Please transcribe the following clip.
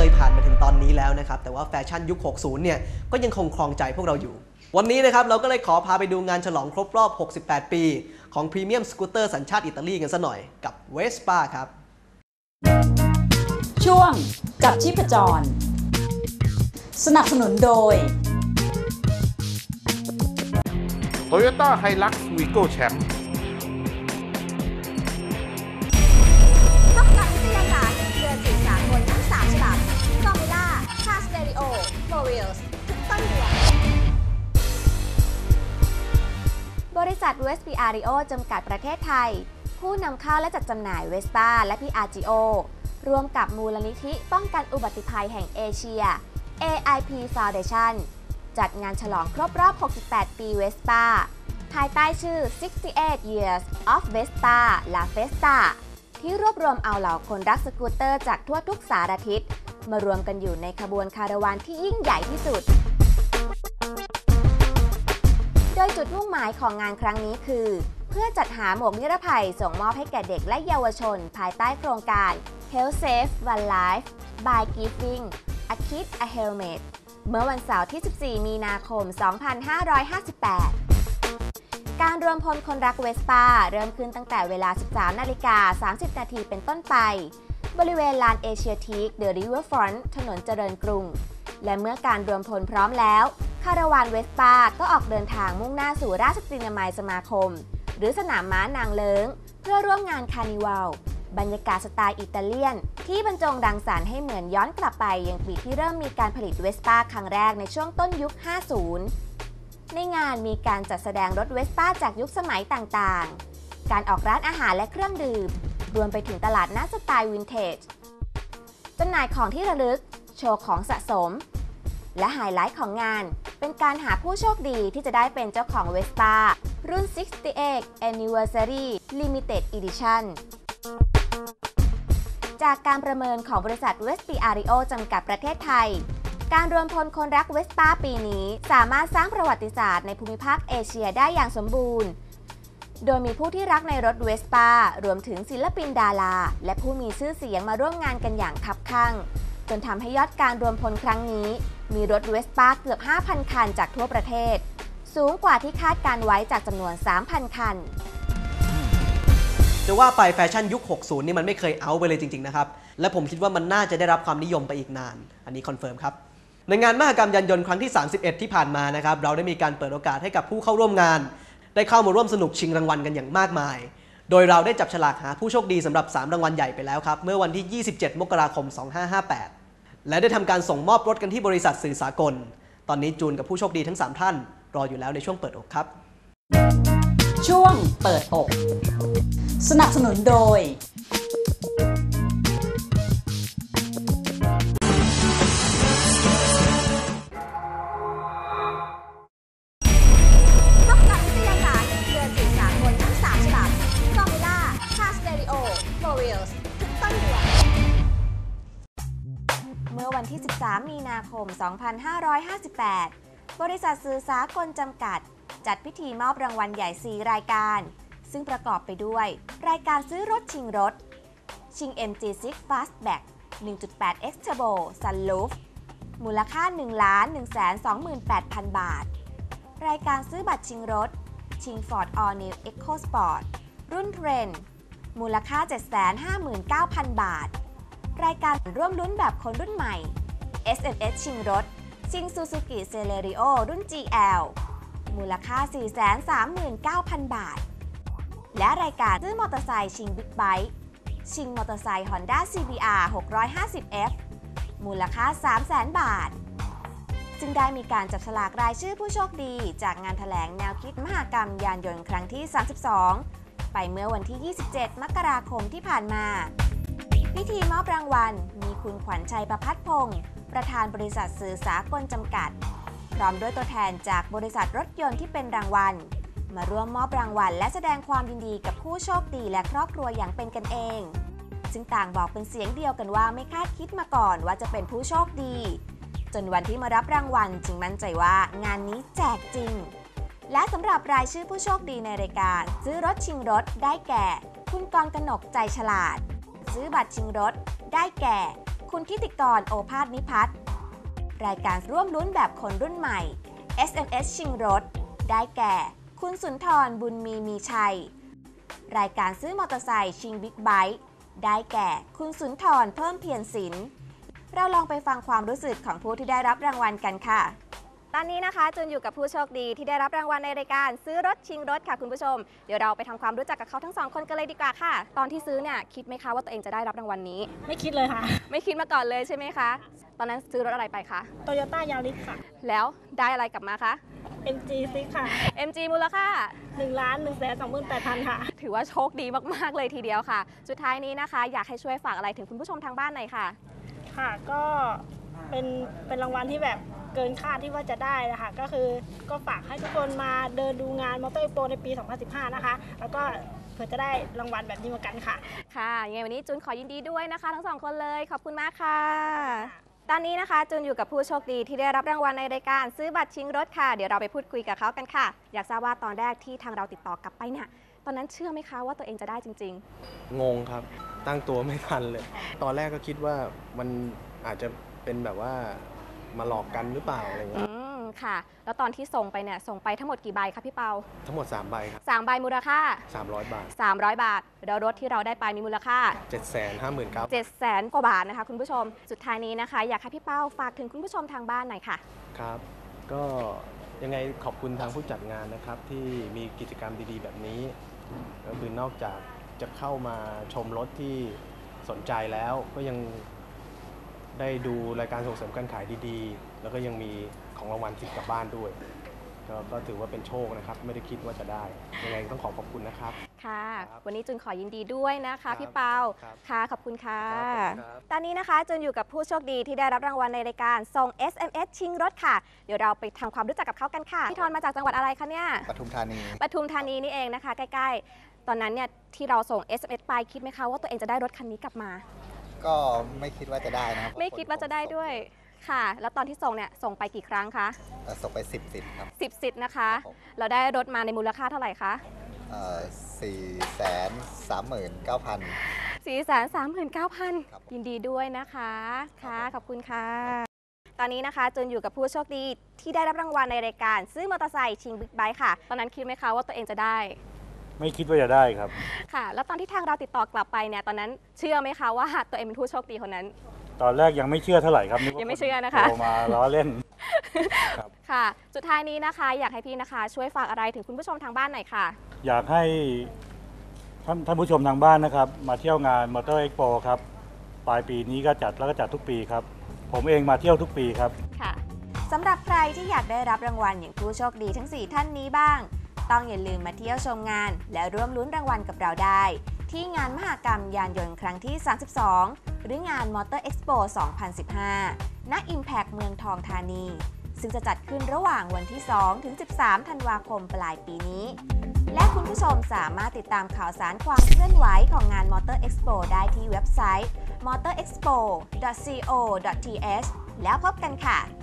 เลยผ่านมาถึงตอนนี้แล้วนะครับแต่ว่าแฟชั่นยุค 60 เนี่ยก็ยังคงครองใจพวกเราอยู่วันนี้นะครับเราก็เลยขอพาไปดูงานฉลองครบรอบ 68 ปีของพรีเมียมสกูตเตอร์สัญชาติอิตาลีกันซะหน่อยกับ Vespa ครับช่วงจับชีพจรสนับสนุนโดย Toyota Hilux Vigo Champ พบกับวิทยาศาสตร์เรือสื่อสารบนทั้ง3ฉบับฟอร์มูล่าคาสเตอริโอโฟวิลส์ทุกต้นเดือนบริษัท Vespa จำกัดประเทศไทยผู้นำเข้าและจัดจำหน่าย Vespa และ Piaggio ร่วมกับมูลนิธิป้องกันอุบัติภัยแห่งเอเชีย AIP Foundation จัดงานฉลองครบรอบ 68 ปี Vespa ภายใต้ชื่อ 68 Years of Vespa La Festa ที่รวบรวมเอาเหล่าคนรักสกูตเตอร์จากทั่วทุกสารทิศมารวมกันอยู่ในขบวนคาราวานที่ยิ่งใหญ่ที่สุดโดยจุดมุ่งหมายของงานครั้งนี้คือเพื่อจัดหาหมวกนิรภัยส่งมอบให้แก่เด็กและเยาวชนภายใต้โครงการ Health Safe One Life by Giving a Kid a Helmet เมื่อวันเสาร์ที่ 14 มีนาคม 2558 การรวมพลคนรักเวสป้าเริ่มขึ้นตั้งแต่เวลา 13:30 นาทีเป็นต้นไปบริเวณลานเอเชียทีค The Riverfront ถนนเจริญกรุงและเมื่อการรวมพลพร้อมแล้วคาราวานเวสป้าก็ออกเดินทางมุ่งหน้าสู่ราชตรีนามัยสมาคมหรือสนามม้านางเลิ้งเพื่อร่วมงานคาร์นิวัลบรรยากาศสไตล์อิตาเลียนที่บรรจงรังสรรค์ให้เหมือนย้อนกลับไปยังปีที่เริ่มมีการผลิตเวสป้าครั้งแรกในช่วงต้นยุค 50 ในงานมีการจัดแสดงรถเวสป้าจากยุคสมัยต่างๆการออกร้านอาหารและเครื่องดื่มรวมไปถึงตลาดนัดสไตล์วินเทจจำหน่ายของที่ระลึกโชว์ของสะสมและไฮไลท์ของงานเป็นการหาผู้โชคดีที่จะได้เป็นเจ้าของ Vespa รุ่น 68 Anniversary Limited Edition จากการประเมินของบริษัท Vespa จำกัดประเทศไทยการรวมพลคนรัก Vespa ปีนี้สามารถสร้างประวัติศาสตร์ในภูมิภาคเอเชียได้อย่างสมบูรณ์โดยมีผู้ที่รักในรถ Vespa รวมถึงศิลปินดาราและผู้มีชื่อเสียงมาร่วมงานกันอย่างคับคั่งจนทำให้ยอดการรวมพลครั้งนี้มีรถเวสป้าเกือบ 5,000 คันจากทั่วประเทศสูงกว่าที่คาดการไว้จากจำนวน 3,000 คันจะว่าไปแฟชั่นยุค 60 นี่มันไม่เคยเอาไปเลยจริงๆนะครับและผมคิดว่ามันน่าจะได้รับความนิยมไปอีกนานอันนี้คอนเฟิร์มครับในงานมหกรรมยานยนต์ครั้งที่ 31 ที่ผ่านมานะครับเราได้มีการเปิดโอกาสให้กับผู้เข้าร่วมงานได้เข้ามาร่วมสนุกชิงรางวัลกันอย่างมากมายโดยเราได้จับฉลากหาผู้โชคดีสำหรับ3รางวัลใหญ่ไปแล้วครับเมื่อวันที่ 27 มกราคม 2558และได้ทำการส่งมอบรถกันที่บริษัทสื่อสากลตอนนี้จูนกับผู้โชคดีทั้ง3ท่านรออยู่แล้วในช่วงเปิดอกครับช่วงเปิดอกสนับสนุนโดยพบกับวิทยาศาสตร์เรือสื่อสารบนทั้ง3ฉบับฟอร์มูล่าคาสเตอริโอโฟวิลส์ทุกต้นเดือนเมื่อวันที่ 13 มีนาคม 2558 บริษัทสื่อสากลจำกัดจัดพิธีมอบรางวัลใหญ่ 4 รายการซึ่งประกอบไปด้วยรายการซื้อรถชิงรถชิง MG6 Fastback 1.8X Turbo Sunroof มูลค่า 1,128,000 บาทรายการซื้อบัตรชิงรถชิง Ford All New EcoSport รุ่นเทรนด์มูลค่า 759,000 บาทรายการร่วมลุ้นแบบคนรุ่นใหม่ SMS ชิงรถชิง Suzuki Celerio รุ่น GL มูลค่า 439,000 บาทและรายการซื้อมอเตอร์ไซค์ชิงบิ๊กไบค์ชิงมอเตอร์ไซค์ Honda CBR 650F มูลค่า 300,000 บาทจึงได้มีการจับฉลากรายชื่อผู้โชคดีจากงานแถลงแนวคิดมหกรรมยานยนต์ครั้งที่ 32 ไปเมื่อวันที่ 27 มกราคมที่ผ่านมาพิธีมอบรางวัลมีคุณขวัญชัยประภัสพงศ์ประธานบริษัทสื่อสากลจำกัดพร้อมด้วยตัวแทนจากบริษัทรถยนต์ที่เป็นรางวัลมาร่วมมอบรางวัลและแสดงความยินดีกับผู้โชคดีและครอบครัวอย่างเป็นกันเองซึ่งต่างบอกเป็นเสียงเดียวกันว่าไม่คาดคิดมาก่อนว่าจะเป็นผู้โชคดีจนวันที่มารับรางวัลจึงมั่นใจว่างานนี้แจกจริงและสำหรับรายชื่อผู้โชคดีในรายการซื้อรถชิงรถได้แก่คุณกรกนกใจฉลาดซื้อบัตรชิงรถได้แก่คุณทิติกรโอภาสนิพัฒน์รายการร่วมลุ้นแบบคนรุ่นใหม่ SMS ชิงรถได้แก่คุณสุนทรบุญมีชัยรายการซื้อมอเตอร์ไซค์ชิงบิ๊กไบค์ได้แก่คุณสุนทรเพิ่มเพียรศิลป์เราลองไปฟังความรู้สึกของผู้ที่ได้รับรางวัลกันค่ะ ตอนนี้นะคะจูนอยู่กับผู้โชคดีที่ได้รับรางวัลในรายการซื้อรถชิงรถค่ะคุณผู้ชมเดี๋ยวเราไปทำความรู้จักกับเขาทั้งสองคนกันเลยดีกว่าค่ะ ตอนที่ซื้อเนี่ยคิดไหมคะว่าตัวเองจะได้รับรางวัลนี้ไม่คิดเลยค่ะไม่คิดมาก่อนเลยใช่ไหมคะตอนนั้นซื้อรถอะไรไปคะ Toyota Yaris ค่ะแล้วได้อะไรกลับมาคะ MG6 ค่ะ MG มูลค่า 1,128,000 ค่ะถือว่าโชคดีมากๆเลยทีเดียวค่ะ สุดท้ายนี้นะคะ อยากให้ช่วยฝากอะไรถึงคุณผู้ชมทางบ้านหน่อยค่ะค่ะ ก็เป็นรางวัลที่แบบเกินคาดที่ว่าจะได้นะคะ ก็คือก็ฝากให้ทุกคนมาเดินดูงานมอเตอร์เอ็กซ์โปในปี 2015 นะคะ แล้วก็เพื่อจะได้รางวัลแบบนี้เหมือนกันค่ะค่ะยังไงวันนี้จูนขอยินดีด้วยนะคะ ทั้งสองคนเลยขอบคุณมากค่ะ ตอนนี้นะคะจูนอยู่กับผู้โชคดีที่ได้รับรางวัลในรายการซื้อบัตรชิงรถค่ะ เดี๋ยวเราไปพูดคุยกับเขากันค่ะ อยากทราบว่าตอนแรกที่ทางเราติดต่อกลับไปเนี่ยตอนนั้นเชื่อไหมคะว่าตัวเองจะได้จริงงงครับ ตั้งตัวไม่ทันเลย ตอนแรกก็คิดว่ามันอาจจะเป็นแบบว่ามาหลอกกันหรือเปล่าอะไรๆเงี้ยค่ะ แล้วตอนที่ส่งไปเนี่ยส่งไปทั้งหมดกี่ใบคะพี่เปาทั้งหมด 3 ใบครับ 3 ใบมูลค่า 300 บาท 300 บาทแล้วรถที่เราได้ไปมีมูลค่า 759,000 700,000 กว่าบาทนะคะคุณผู้ชม สุดท้ายนี้นะคะ อยากให้พี่เป้าฝากถึงคุณผู้ชมทางบ้านหน่อยค่ะครับ ก็ยังไงขอบคุณทางผู้จัดงานนะครับ ที่มีกิจกรรมดีๆ แบบนี้ ก็คือนอกจากจะเข้ามาชมรถที่สนใจแล้วก็ยังได้ดูรายการส่งเสริมการขายดีๆ แล้วก็ยังมีของรางวัลติดกลับบ้านด้วย ก็ถือว่าเป็นโชคนะครับ ไม่ได้คิดว่าจะได้ ยังไงต้องขอบคุณนะครับค่ะครับวันนี้จุนขอยินดีด้วยนะครัคะบพี่เปาครับค่ะ ขอบคุณค่ะครับตอนนี้นะคะจุนอยู่กับผู้โชคดีที่ได้รับรางวัลในรายการส่ง SMS ชิงรถค่ะ เดี๋ยวเราไปทำความรู้จักกับเขากันค่ะ พี่ทอนมาจากจังหวัดอะไรคะเนี่ยปทุมธานีปทุมธานีนี่เองนะคะ ใกล้ๆ ตอนนั้นเนี่ยที่เราส่ง SMS ไปคิดไหมคะว่าตัวเองจะได้รถคันนี้กลับมาก็ไม่คิดว่าจะได้นะครับไม่คิดว่าจะได้ด้วยค่ะ แล้วตอนที่ส่งเนี่ยส่งไปกี่ครั้งคะส่งไป10 สิทธิ์ครับ 10 สิทธิ์นะคะครับผมเราได้รถมาในมูลค่าเท่าไหร่คะ 439,000 439,000 ครับยินดีด้วยนะคะค่ะขอบคุณค่ะ ตอนนี้นะคะจูนอยู่กับผู้โชคดีที่ได้รับรางวัลในรายการซื้อมอเตอร์ไซค์ชิงบิ๊กไบค์ค่ะ ตอนนั้นคิดไหมคะว่าตัวเองจะได้ไม่คิดว่าจะได้ครับค่ะ แล้วตอนที่ทางเราติดต่อกลับไปเนี่ยตอนนั้นเชื่อไหมคะว่าตัวเองเป็นผู้โชคดีคนนั้นตอนแรกยังไม่เชื่อเท่าไหร่ครับนึกว่ายังไม่เชื่อนะคะโทรมาล้อเล่น ครับค่ะ สุดท้ายนี้นะคะ อยากให้พี่นะคะ ช่วยฝากอะไรถึงคุณผู้ชมทางบ้านหน่อยค่ะอยากให้ท่านผู้ชมทางบ้านนะครับ มาเที่ยวงานมอเตอร์เอ็กโปครับ ปลายปีนี้ก็จัดแล้วก็จัดทุกปีครับ ผมเองมาเที่ยวทุกปีครับค่ะสำหรับใครที่อยากได้รับรางวัลอย่างผู้โชคดีทั้ง 4 ท่านนี้บ้าง ต้องอย่าลืมมาเที่ยวชมงาน และร่วมลุ้นรางวัลกับเราได้ ที่งานมหกรรมยานยนต์ครั้งที่ 32 หรืองาน Motor Expo 2015 ณ Impact เมืองทองธานี ซึ่งจะจัดขึ้นระหว่างวันที่ 2 ถึง 13 ธันวาคมปลายปีนี้ และคุณผู้ชมสามารถติดตามข่าวสารความเคลื่อนไหวของงาน Motor Expo ได้ที่เว็บไซต์ motorexpo.co.th แล้วพบกันค่ะ